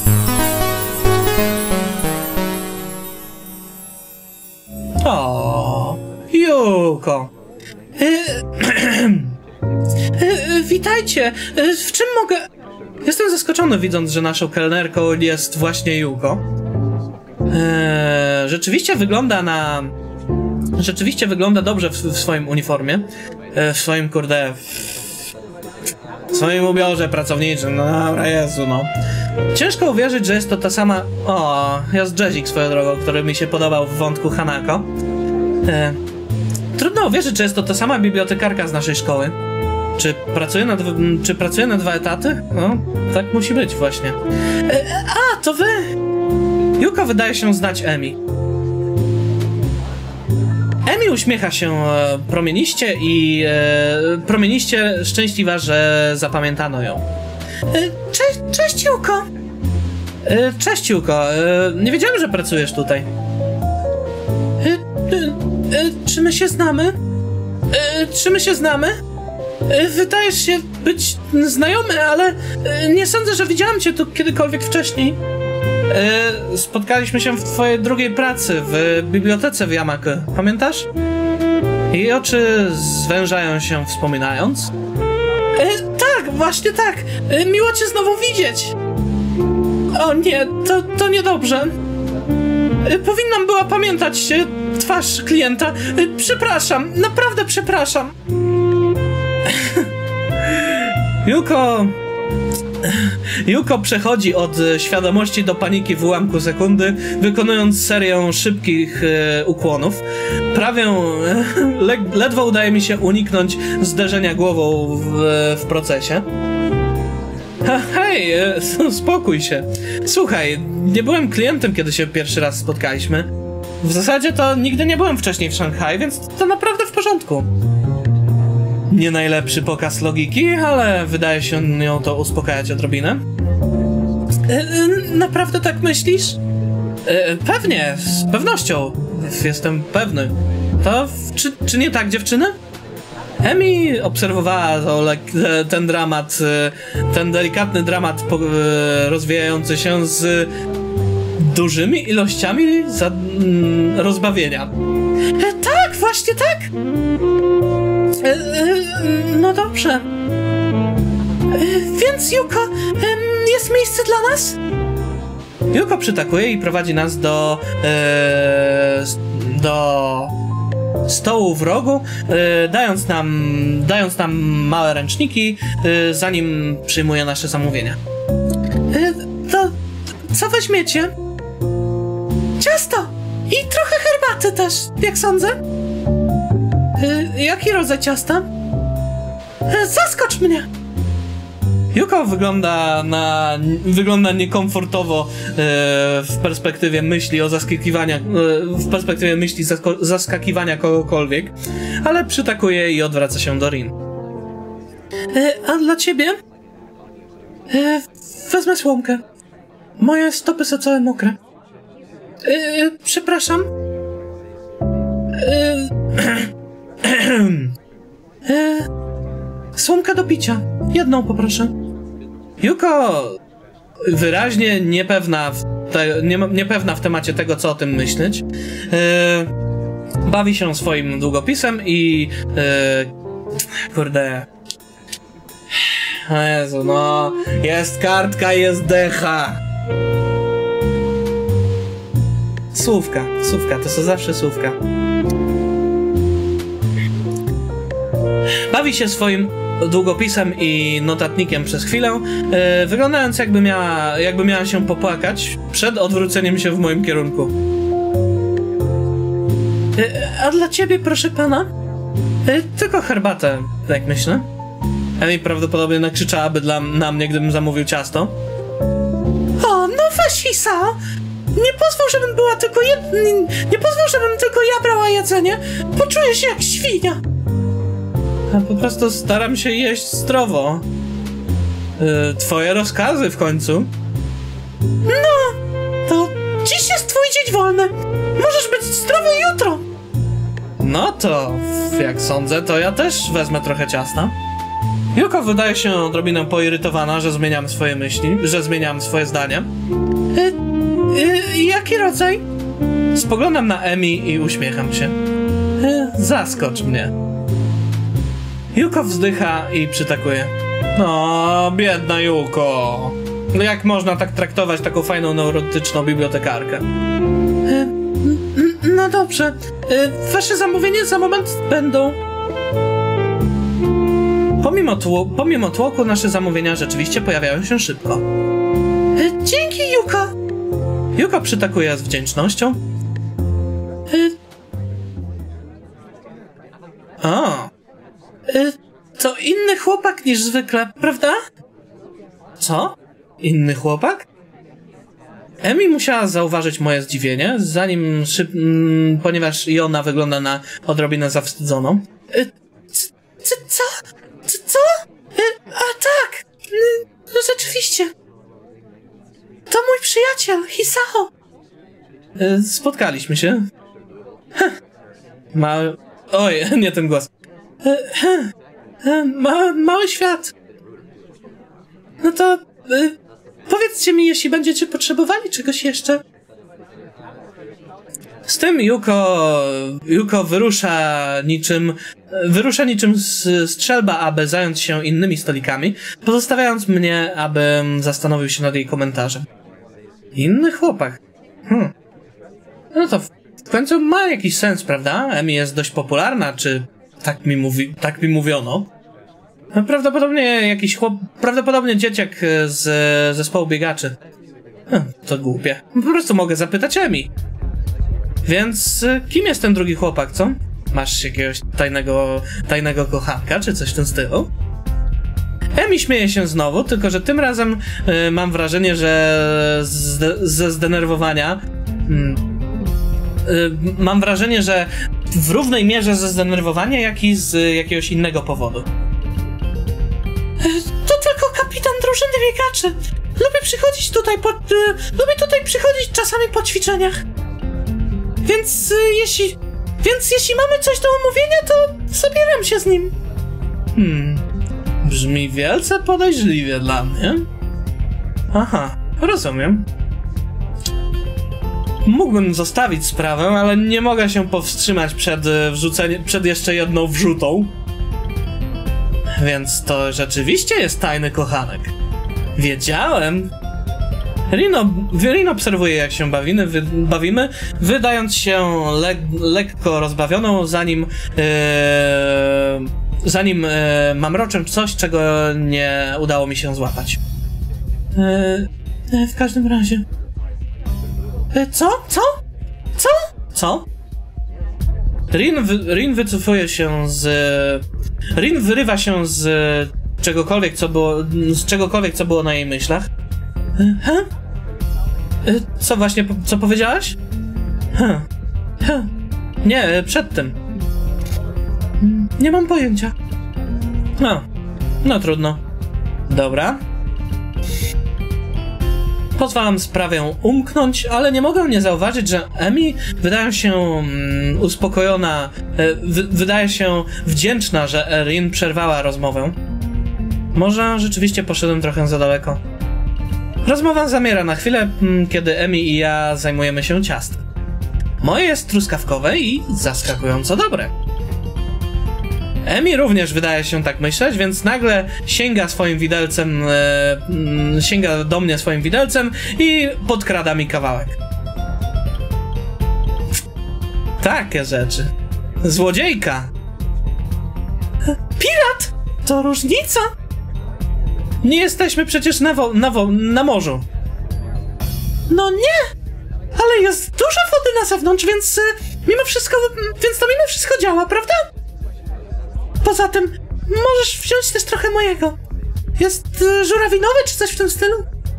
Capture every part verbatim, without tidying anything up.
O, Yuko. E, e, witajcie. E, w czym mogę... Jestem zaskoczony, widząc, że naszą kelnerką jest właśnie Yuko. E, rzeczywiście wygląda na... Rzeczywiście wygląda dobrze w, w swoim uniformie. E, w swoim, kurde... W swoim ubiorze pracowniczym. No dobra, Jezu, no. Ciężko uwierzyć, że jest to ta sama... O, jest Jazzik swoją drogą, który mi się podobał w wątku Hanako. E, trudno uwierzyć, że jest to ta sama bibliotekarka z naszej szkoły. Czy pracuje na, czy pracuje na dwa etaty? No, tak musi być właśnie. E, a, to wy! Yuko wydaje się znać Emi. Emi uśmiecha się e, promieniście i e, promieniście szczęśliwa, że zapamiętano ją. E, cześć, cześć Yuko! E, cześć Yuko, e, nie wiedziałem, że pracujesz tutaj. E, e, e, czy my się znamy? E, czy my się znamy? E, wydajesz się być znajomy, ale e, nie sądzę, że widziałem cię tu kiedykolwiek wcześniej. E, spotkaliśmy się w twojej drugiej pracy w bibliotece w Yamako. Pamiętasz? Jej oczy zwężają się wspominając. E, tak, właśnie tak. E, miło cię znowu widzieć. O nie, to, to niedobrze. E, powinnam była pamiętać e, twarz klienta. E, przepraszam, naprawdę przepraszam. Yuko... Yuko przechodzi od świadomości do paniki w ułamku sekundy, wykonując serię szybkich e, ukłonów. Prawie e, le, ledwo udaje mi się uniknąć zderzenia głową w, w procesie. Ha, hej, e, spokój się. Słuchaj, nie byłem klientem, kiedy się pierwszy raz spotkaliśmy. W zasadzie to nigdy nie byłem wcześniej w Szanghaju, więc to naprawdę w porządku. Nie najlepszy pokaz logiki, ale wydaje się ją to uspokajać odrobinę. E, e, naprawdę tak myślisz? E, pewnie, z pewnością. Jestem pewny. To, czy, czy nie tak, dziewczyny? Emi obserwowała to, ten dramat, ten delikatny dramat rozwijający się z dużymi ilościami za, mm, rozbawienia. E, tak, właśnie tak! E, e, no dobrze. E, więc Yuko, e, jest miejsce dla nas? Yuko przytakuje i prowadzi nas do e, do stołu w rogu, e, dając nam dając nam małe ręczniki, e, zanim przyjmuje nasze zamówienia. E, to co weźmiecie? Ciasto i trochę herbaty też, jak sądzę. E, jaki rodzaj ciasta? E, zaskocz mnie! Yuko wygląda na wygląda niekomfortowo e, w perspektywie myśli o zaskakiwania e, w perspektywie myśli zasko, zaskakiwania kogokolwiek, ale przytakuje i odwraca się do Rin. E, a dla ciebie? E, wezmę słomkę. Moje stopy są całe mokre. E, przepraszam. E, e, słomka do picia. Jedną poproszę. Yuko wyraźnie niepewna w, te, nie, niepewna w temacie tego, co o tym myśleć. Yy, bawi się swoim długopisem i yy, kurde. O Jezu, no. Jest kartka, jest decha. Słówka, słówka, to są zawsze słówka. Bawi się swoim długopisem i notatnikiem przez chwilę, yy, wyglądając jakby miała, jakby miała się popłakać przed odwróceniem się w moim kierunku. Yy, a dla ciebie, proszę pana? Yy, tylko herbatę, tak myślę. Emi prawdopodobnie nakrzyczałaby dla, na mnie, gdybym zamówił ciasto. O, no weź Isao! Nie pozwól, żebym była tylko jed... Nie, nie pozwól, żebym tylko ja brała jedzenie! Poczuję się jak świnia! Ja po prostu staram się jeść zdrowo. Yy, twoje rozkazy w końcu. No, to dziś jest twój dzień wolny. Możesz być zdrowy jutro. No to, jak sądzę, to ja też wezmę trochę ciasta. Yuko wydaje się odrobinę poirytowana, że zmieniam swoje myśli, że zmieniam swoje zdanie. Y, y, jaki rodzaj? Spoglądam na Emi i uśmiecham się. Y, zaskocz mnie. Yuko wzdycha i przytakuje. O, biedna Yuko. No jak można tak traktować taką fajną, neurotyczną bibliotekarkę? Y, no dobrze. Y, wasze zamówienie za moment będą... Pomimo, tło, pomimo tłoku nasze zamówienia rzeczywiście pojawiają się szybko. E, dzięki, Yuko! Yuko przytakuje z wdzięcznością. E, o! E, to inny chłopak niż zwykle, prawda? Co? Inny chłopak? Emi musiała zauważyć moje zdziwienie, zanim szyb... M, ponieważ i ona wygląda na odrobinę zawstydzoną. E, c, co? C co? E, a tak! E, no rzeczywiście. To mój przyjaciel, Hisao. E, spotkaliśmy się. Heh. Ma... Oj, nie ten głos. E, heh. E, ma... Mały świat. No to... E, powiedzcie mi, jeśli będziecie potrzebowali czegoś jeszcze. Z tym Yuko, Yuko wyrusza niczym, wyrusza niczym strzelba, aby zająć się innymi stolikami, pozostawiając mnie, abym zastanowił się nad jej komentarzem. Inny chłopak. Hmm. No to w końcu ma jakiś sens, prawda? Emi jest dość popularna, czy tak mi mówi, tak mi mówiono. Prawdopodobnie jakiś chłop, prawdopodobnie dzieciak z zespołu biegaczy. Hmm, to głupie. Po prostu mogę zapytać Emi. Więc kim jest ten drugi chłopak, co? Masz jakiegoś tajnego, tajnego kochanka, czy coś w tym stylu? Emi śmieje się znowu, tylko że tym razem y, mam wrażenie, że z, ze zdenerwowania... Mm, y, mam wrażenie, że w równej mierze ze zdenerwowania, jak i z jakiegoś innego powodu. To tylko kapitan drużyny biegaczy. Lubię przychodzić tutaj po... Y, lubię tutaj przychodzić czasami po ćwiczeniach. Więc y, jeśli... Więc jeśli mamy coś do omówienia, to zabieram się z nim. Hmm... Brzmi wielce podejrzliwie dla mnie. Aha, rozumiem. Mógłbym zostawić sprawę, ale nie mogę się powstrzymać przed wrzuceniem... przed jeszcze jedną wrzutą. Więc to rzeczywiście jest tajny kochanek. Wiedziałem. Rin, Rin obserwuje, jak się bawimy, wy, bawimy wydając się le, lekko rozbawioną, zanim yy, zanim yy, mamroczę coś, czego nie udało mi się złapać. Yy, w każdym razie... Yy, co? Co? Co? Co? Rin, wy, Rin wycofuje się z... Rin wyrywa się z czegokolwiek, co było, z czegokolwiek, co było na jej myślach. He? Co właśnie, co powiedziałaś? He. He. Nie, przed tym. Nie mam pojęcia. No, no trudno. Dobra. Pozwalam sprawę umknąć, ale nie mogę nie zauważyć, że Emi wydaje się um, uspokojona, w, wydaje się wdzięczna, że Rin przerwała rozmowę. Może rzeczywiście poszedłem trochę za daleko. Rozmowa zamiera na chwilę, kiedy Emi i ja zajmujemy się ciastem. Moje jest truskawkowe i zaskakująco dobre. Emi również wydaje się tak myśleć, więc nagle sięga swoim widelcem, e, sięga do mnie swoim widelcem i podkrada mi kawałek. Takie rzeczy. Złodziejka. Pirat! To różnica? Nie jesteśmy przecież na, wo na, wo na morzu. No nie! Ale jest dużo wody na zewnątrz, więc mimo wszystko, więc to mimo wszystko działa, prawda? Poza tym, możesz wziąć też trochę mojego. Jest y, żurawinowy czy coś w tym stylu?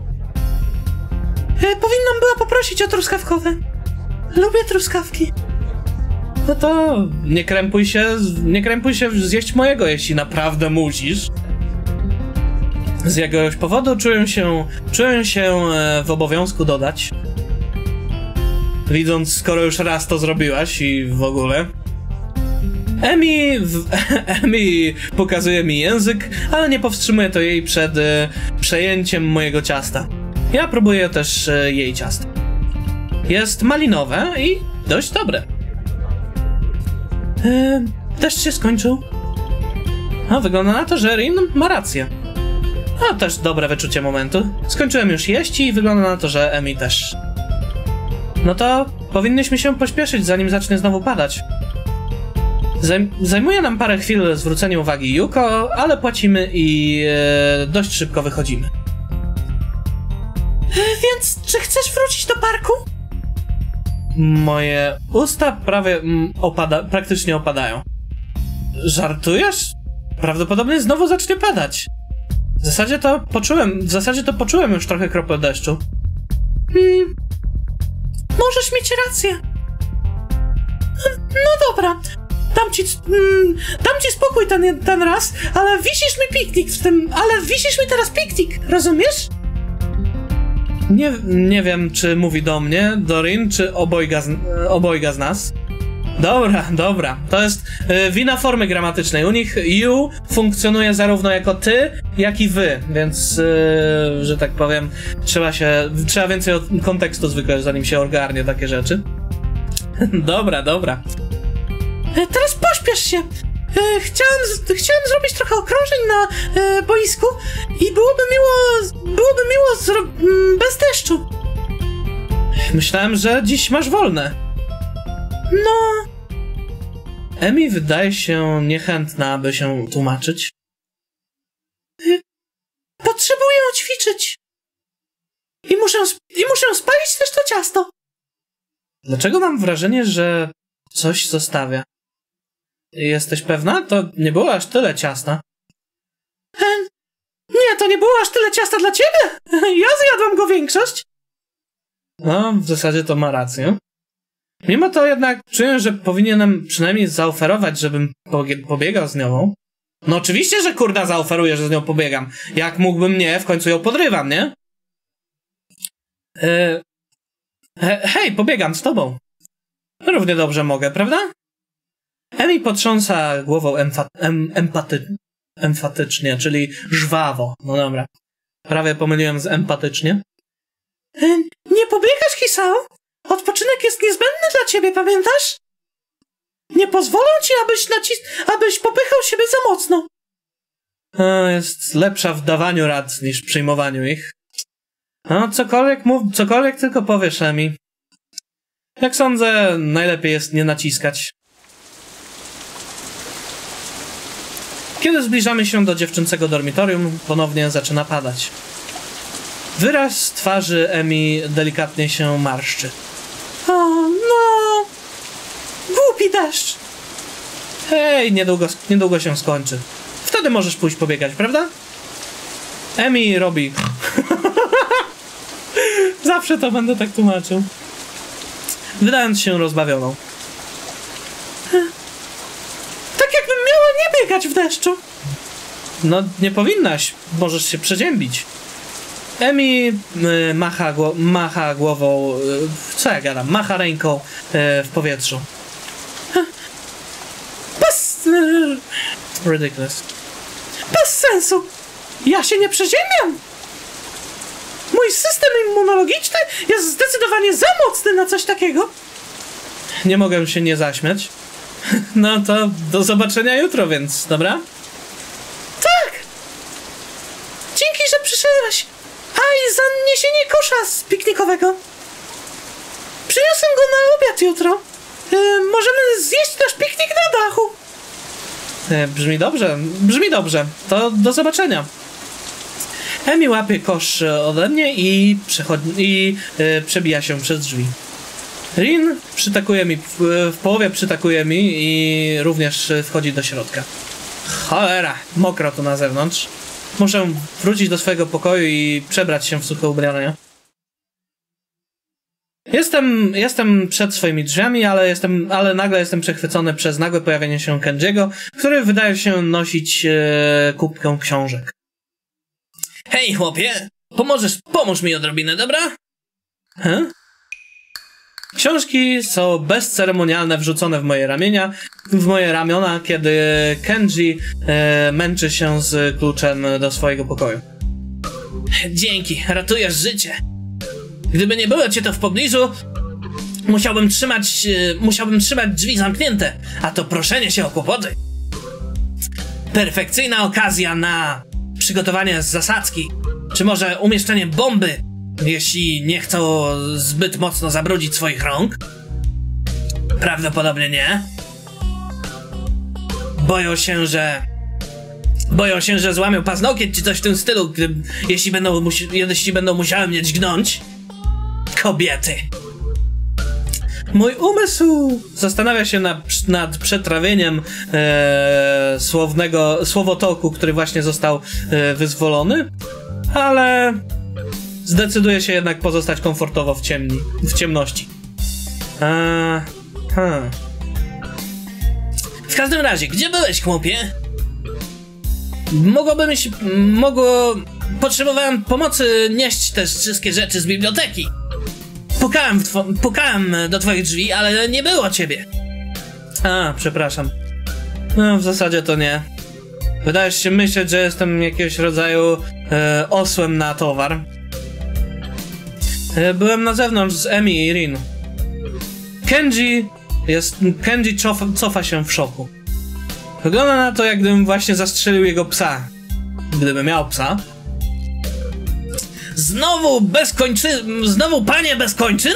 Y, powinnam była poprosić o truskawkowe. Lubię truskawki. No to nie krępuj się, nie krępuj się zjeść mojego, jeśli naprawdę musisz. Z jakiegoś powodu czuję się, czuję się w obowiązku dodać. Widząc, skoro już raz to zrobiłaś i w ogóle. Emi, w... Emi pokazuje mi język, ale nie powstrzymuje to jej przed e, przejęciem mojego ciasta. Ja próbuję też e, jej ciasta. Jest malinowe i dość dobre. E, deszcz się skończył. A wygląda na to, że Rin ma rację. A też dobre wyczucie momentu. Skończyłem już jeść i wygląda na to, że Emi też. No to powinnyśmy się pośpieszyć, zanim zacznie znowu padać. Zajm zajmuje nam parę chwil zwrócenie uwagi Yuko, ale płacimy i e, dość szybko wychodzimy. E, więc czy chcesz wrócić do parku? Moje usta prawie mm, opada praktycznie opadają. Żartujesz? Prawdopodobnie znowu zacznie padać. W zasadzie to poczułem, w zasadzie to poczułem już trochę kropel deszczu. Hmm. Możesz mieć rację. No dobra. Dam ci, mm, dam ci spokój ten, ten raz, ale wisisz mi piknik w tym, ale wisisz mi teraz piknik, rozumiesz? Nie, nie wiem, czy mówi do mnie, do Rin, czy obojga z, obojga z nas. Dobra, dobra. To jest y, wina formy gramatycznej. U nich you funkcjonuje zarówno jako ty, jak i wy, więc, y, że tak powiem, trzeba się, trzeba więcej od kontekstu zwykle, zanim się ogarnie takie rzeczy. Dobra, dobra. Teraz pośpiesz się. Chciałem, chciałem zrobić trochę okrążeń na e, boisku i byłoby miło, byłoby miło bez deszczu. Myślałem, że dziś masz wolne. No. Emi wydaje się niechętna, aby się tłumaczyć. Potrzebuję ćwiczyć. I muszę, i muszę spalić też to ciasto. Dlaczego mam wrażenie, że coś zostawia? Jesteś pewna? To nie było aż tyle ciasta. E, nie, to nie było aż tyle ciasta dla ciebie. Ja zjadłam go większość. No, w zasadzie to ma rację. Mimo to jednak czuję, że powinienem przynajmniej zaoferować, żebym pobiegał z nią. No oczywiście, że kurda zaoferuję, że z nią pobiegam. Jak mógłbym nie, w końcu ją podrywam, nie? E, he, hej, pobiegam z tobą. Równie dobrze mogę, prawda? Emi potrząsa głową emfa em empaty emfatycznie, czyli żwawo. No dobra. Prawie pomyliłem z empatycznie. E, nie pobiegasz, Hisao? Odpoczynek jest niezbędny dla ciebie, pamiętasz? Nie pozwolę ci, abyś nacis abyś popychał siebie za mocno. A, jest lepsza w dawaniu rad niż w przyjmowaniu ich. A, cokolwiek mów, cokolwiek tylko powiesz, Emi. Jak sądzę, najlepiej jest nie naciskać. Kiedy zbliżamy się do dziewczęcego dormitorium, ponownie zaczyna padać. Wyraz twarzy Emi delikatnie się marszczy. O, no! Głupi deszcz! Hej, niedługo, niedługo się skończy. Wtedy możesz pójść pobiegać, prawda? Emi robi... Zawsze to będę tak tłumaczył. Wydając się rozbawioną. Tak jakbym miała nie biegać w deszczu. No, nie powinnaś. Możesz się przeziębić. Emi y, macha, gło macha głową, y, co ja gadam, macha ręką y, w powietrzu. Bez... Y, ridiculous. Bez sensu! Ja się nie przeziębiam! Mój system immunologiczny jest zdecydowanie za mocny na coś takiego. Nie mogę się nie zaśmiać. No to do zobaczenia jutro, więc, dobra? Tak! Dzięki, że przyszedłeś. A i za niesienie kosza z piknikowego. Przyniosę go na obiad jutro. Yy, możemy zjeść nasz piknik na dachu. Yy, brzmi dobrze, brzmi dobrze. To do zobaczenia. Emi łapie kosz ode mnie i, i yy, przebija się przez drzwi. Rin przytakuje mi, w, w połowie przytakuje mi i również wchodzi do środka. Cholera, mokro tu na zewnątrz. Muszę wrócić do swojego pokoju i przebrać się w suche ubrania. Jestem, jestem przed swoimi drzwiami, ale, jestem, ale nagle jestem przechwycony przez nagłe pojawienie się Kenjiego, który wydaje się nosić e, kubkę książek. Hej, chłopie! Pomożesz, pomóż mi odrobinę, dobra? He? Książki są bezceremonialne, wrzucone w moje ramienia, w moje ramiona, kiedy Kenji e, męczy się z kluczem do swojego pokoju. Dzięki, ratujesz życie. Gdyby nie było cię to w pobliżu, musiałbym trzymać, e, musiałbym trzymać drzwi zamknięte, a to proszenie się o kłopoty. Perfekcyjna okazja na przygotowanie zasadzki, czy może umieszczenie bomby, jeśli nie chcą zbyt mocno zabrudzić swoich rąk. Prawdopodobnie nie. Boją się, że... Boją się, że złamią paznokieć, czy coś w tym stylu, gdy, jeśli, będą musi, jeśli będą musiały mnie dźgnąć. Kobiety. Mój umysł zastanawia się nad, nad przetrawieniem e, słownego, słowotoku, który właśnie został e, wyzwolony, ale zdecyduje się jednak pozostać komfortowo w, ciemni, w ciemności. E, hmm. W każdym razie, gdzie byłeś, chłopie? Mogłoby się... Mogło... Potrzebowałem pomocy nieść te wszystkie rzeczy z biblioteki. Pukałem, w two... Pukałem do twoich drzwi, ale nie było ciebie. A, przepraszam. No, w zasadzie to nie. Wydajesz się myśleć, że jestem jakiegoś rodzaju e, osłem na towar. E, byłem na zewnątrz z Emi i Rin. Kenji jest... Kenji cofa, cofa się w szoku. Wygląda na to, jak gdybym właśnie zastrzelił jego psa. Gdyby miał psa. Znowu bez kończyn... Znowu panie bez kończyn?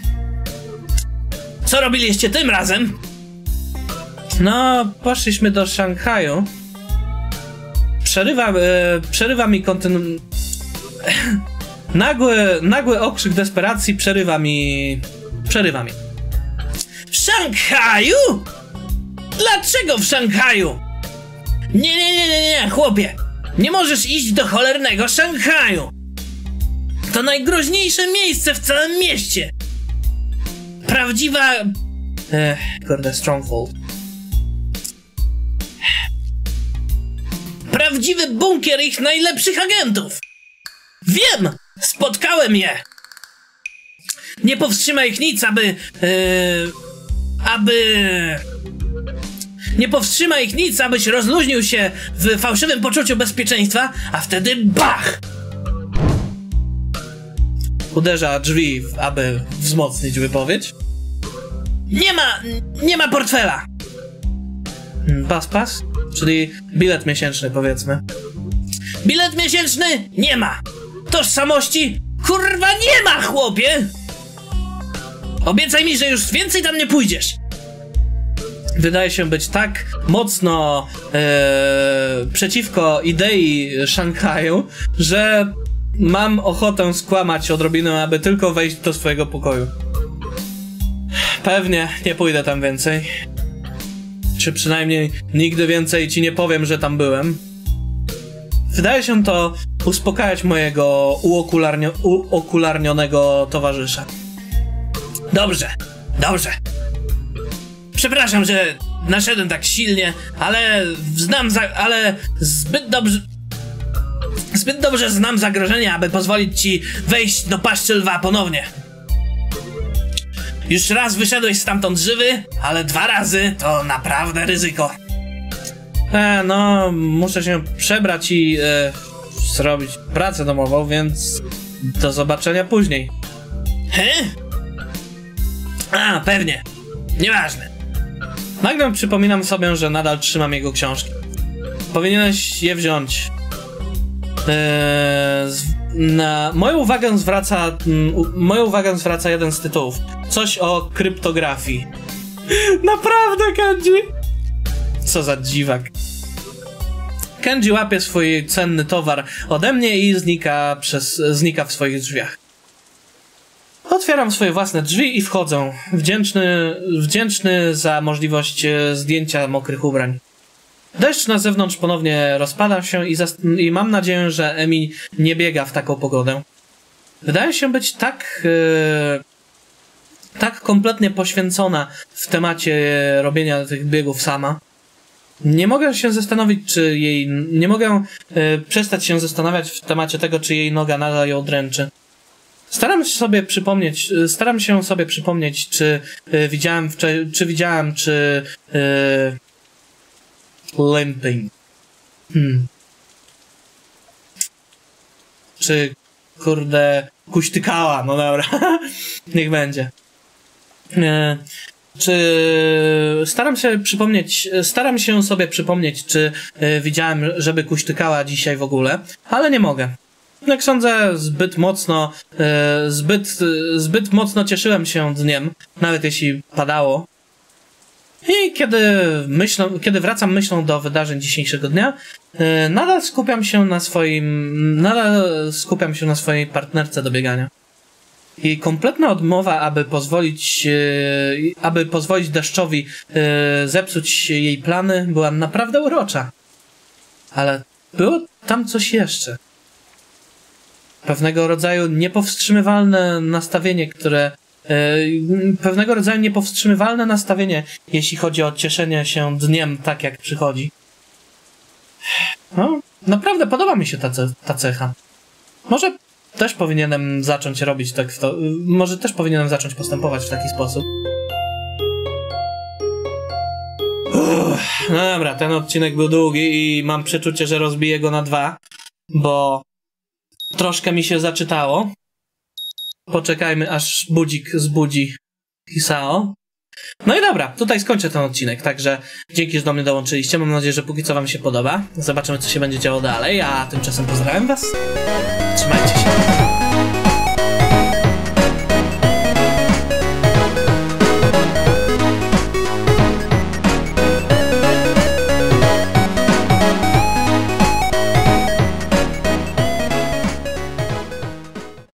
Co robiliście tym razem? No, poszliśmy do Szanghaju. Przerywa... E, przerywa mi kontynu... Nagły... Nagły okrzyk desperacji przerywa mi... Przerywa mi. W Szanghaju? Dlaczego w Szanghaju? Nie, nie, nie, nie, nie, chłopie. Nie możesz iść do cholernego Szanghaju. To najgroźniejsze miejsce w całym mieście. Prawdziwa... Ech, kurde, Stronghold. Prawdziwy bunkier ich najlepszych agentów. Wiem, spotkałem je. Nie powstrzyma ich nic, aby... Yy, aby... Nie powstrzyma ich nic, abyś rozluźnił się w fałszywym poczuciu bezpieczeństwa, a wtedy BACH! Uderza drzwi, aby wzmocnić wypowiedź. Nie ma... nie ma portfela! Pas, pas? Czyli bilet miesięczny, powiedzmy. Bilet miesięczny? Nie ma! Tożsamości? Kurwa nie ma, chłopie! Obiecaj mi, że już więcej tam nie pójdziesz! Wydaje się być tak mocno e, przeciwko idei Szanghaju, że mam ochotę skłamać odrobinę, aby tylko wejść do swojego pokoju. Pewnie nie pójdę tam więcej. Czy przynajmniej nigdy więcej ci nie powiem, że tam byłem. Wydaje się to uspokajać mojego uokularnio uokularnionego towarzysza. Dobrze, dobrze. Przepraszam, że naszedłem tak silnie, ale znam za... ale zbyt dobrze... Zbyt dobrze znam zagrożenie, aby pozwolić ci wejść do paszczy lwa ponownie. Już raz wyszedłeś stamtąd żywy, ale dwa razy to naprawdę ryzyko. E, no, muszę się przebrać i e, zrobić pracę domową, więc do zobaczenia później. He? A, pewnie. Nieważne. Nagle przypominam sobie, że nadal trzymam jego książki. Powinieneś je wziąć. Eee, na moją uwagę zwraca m, moją uwagę zwraca jeden z tytułów. Coś o kryptografii. Naprawdę, Kenji? Co za dziwak. Kenji łapie swój cenny towar ode mnie i znika, przez, znika w swoich drzwiach. Otwieram swoje własne drzwi i wchodzę, wdzięczny, wdzięczny za możliwość zdjęcia mokrych ubrań. Deszcz na zewnątrz ponownie rozpada się i, i mam nadzieję, że Emi nie biega w taką pogodę. Wydaje się być tak... Yy, tak kompletnie poświęcona w temacie robienia tych biegów sama. Nie mogę się zastanowić, czy jej... Nie mogę yy, przestać się zastanawiać w temacie tego, czy jej noga nadal ją dręczy. Staram się sobie przypomnieć, staram się sobie przypomnieć, czy y, widziałem, czy, czy widziałem, czy y, limping. Hmm. Czy kurde kuśtykała, no dobra, niech będzie. Y, czy staram się przypomnieć, staram się sobie przypomnieć, czy y, widziałem, żeby kuśtykała dzisiaj w ogóle, ale nie mogę. Jak sądzę, zbyt mocno, e, zbyt, e, zbyt mocno cieszyłem się dniem, nawet jeśli padało. I kiedy myślą, kiedy wracam myślą do wydarzeń dzisiejszego dnia, e, nadal skupiam się na swoim, nadal skupiam się na swojej partnerce do biegania. I kompletna odmowa, aby pozwolić, e, aby pozwolić deszczowi e, zepsuć jej plany, była naprawdę urocza. Ale było tam coś jeszcze. Pewnego rodzaju niepowstrzymywalne nastawienie, które... Yy, pewnego rodzaju niepowstrzymywalne nastawienie, jeśli chodzi o cieszenie się dniem tak, jak przychodzi. No, naprawdę podoba mi się ta, ta cecha. Może też powinienem zacząć robić tak w to... Yy, może też powinienem zacząć postępować w taki sposób. Uff, no dobra, ten odcinek był długi i mam przeczucie, że rozbiję go na dwa, bo... Troszkę mi się zaczytało. Poczekajmy, aż budzik zbudzi Hisao. No i dobra, tutaj skończę ten odcinek, także dzięki, że do mnie dołączyliście. Mam nadzieję, że póki co wam się podoba. Zobaczymy, co się będzie działo dalej, a tymczasem pozdrawiam was. Trzymajcie się.